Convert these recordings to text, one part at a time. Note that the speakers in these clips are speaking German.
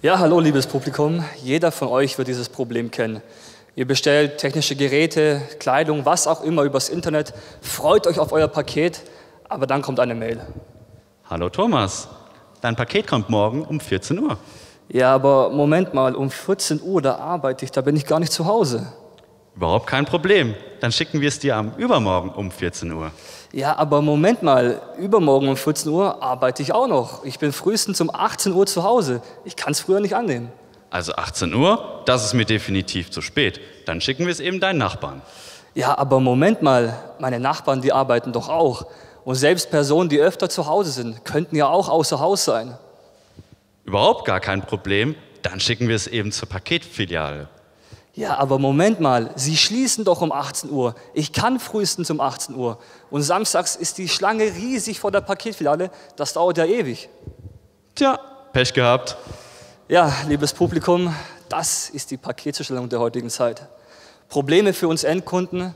Ja, hallo liebes Publikum. Jeder von euch wird dieses Problem kennen. Ihr bestellt technische Geräte, Kleidung, was auch immer übers Internet, freut euch auf euer Paket, aber dann kommt eine Mail. Hallo Thomas, dein Paket kommt morgen um 14 Uhr. Ja, aber Moment mal, um 14 Uhr, da arbeite ich, da bin ich gar nicht zu Hause. Überhaupt kein Problem, dann schicken wir es dir am Übermorgen um 14 Uhr. Ja, aber Moment mal, übermorgen um 14 Uhr arbeite ich auch noch. Ich bin frühestens um 18 Uhr zu Hause. Ich kann es früher nicht annehmen. Also 18 Uhr, das ist mir definitiv zu spät. Dann schicken wir es eben deinen Nachbarn. Ja, aber Moment mal, meine Nachbarn, die arbeiten doch auch. Und selbst Personen, die öfter zu Hause sind, könnten ja auch außer Haus sein. Überhaupt gar kein Problem, dann schicken wir es eben zur Paketfiliale. Ja, aber Moment mal, Sie schließen doch um 18 Uhr. Ich kann frühestens um 18 Uhr. Und samstags ist die Schlange riesig vor der Paketfiliale. Das dauert ja ewig. Tja, Pech gehabt. Ja, liebes Publikum, das ist die Paketzustellung der heutigen Zeit. Probleme für uns Endkunden,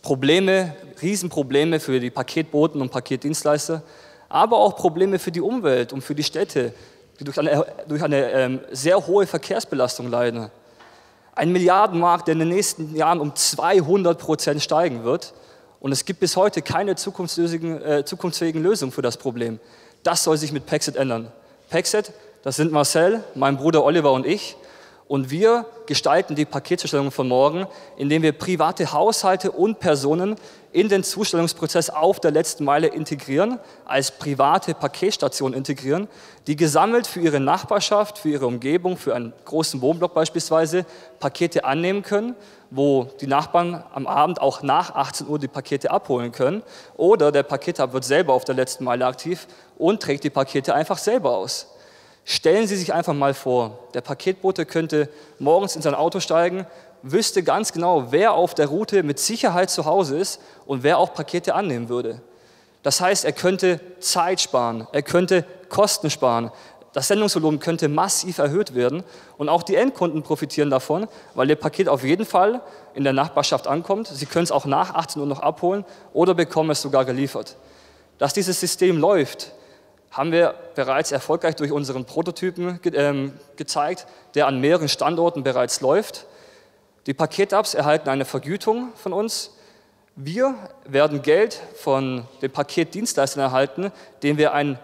Riesenprobleme für die Paketboten und Paketdienstleister, aber auch Probleme für die Umwelt und für die Städte, die durch eine sehr hohe Verkehrsbelastung leiden. Ein Milliardenmarkt, der in den nächsten Jahren um 200% steigen wird. Und es gibt bis heute keine zukunftsfähigen Lösungen für das Problem. Das soll sich mit Pexet ändern. Pexet, das sind Marcel, mein Bruder Oliver und ich. Und wir gestalten die Paketzustellung von morgen, indem wir private Haushalte und Personen in den Zustellungsprozess auf der letzten Meile integrieren, als private Paketstation integrieren, die gesammelt für ihre Nachbarschaft, für ihre Umgebung, für einen großen Wohnblock beispielsweise Pakete annehmen können, wo die Nachbarn am Abend auch nach 18 Uhr die Pakete abholen können. Oder der Pakethub wird selber auf der letzten Meile aktiv und trägt die Pakete einfach selber aus. Stellen Sie sich einfach mal vor, der Paketbote könnte morgens in sein Auto steigen, wüsste ganz genau, wer auf der Route mit Sicherheit zu Hause ist und wer auch Pakete annehmen würde. Das heißt, er könnte Zeit sparen, er könnte Kosten sparen, das Sendungsvolumen könnte massiv erhöht werden und auch die Endkunden profitieren davon, weil Ihr Paket auf jeden Fall in der Nachbarschaft ankommt. Sie können es auch nach 18 Uhr noch abholen oder bekommen es sogar geliefert. Dass dieses System läuft, haben wir bereits erfolgreich durch unseren Prototypen gezeigt, der an mehreren Standorten bereits läuft. Die Pakethubs erhalten eine Vergütung von uns. Wir werden Geld von den Paketdienstleistern erhalten, denen wir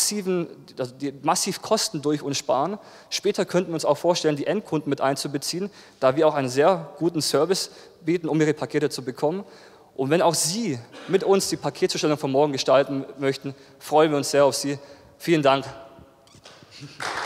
die massiv Kosten durch uns sparen. Später könnten wir uns auch vorstellen, die Endkunden mit einzubeziehen, da wir auch einen sehr guten Service bieten, um ihre Pakete zu bekommen. Und wenn auch Sie mit uns die Paketzustellung von morgen gestalten möchten, freuen wir uns sehr auf Sie. Vielen Dank.